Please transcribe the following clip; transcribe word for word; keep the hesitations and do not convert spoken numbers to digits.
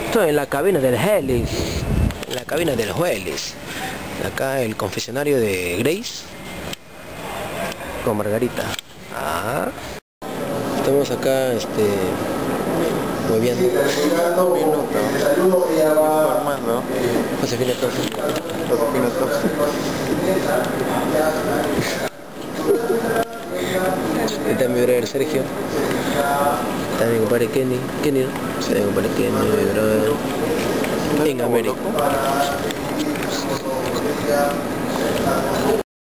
Estoy en la cabina del Helix. En la cabina del Helix. Acá el confesionario de Grace. Con Margarita. Ah. Estamos acá, este... moviendo. Formando. Josefina Tosa. Josefina Tosa. Está mi brother Sergio. Está mi compadre Kenny. Kenny, ¿no? Está mi compadre Kenny, mi brother. En América.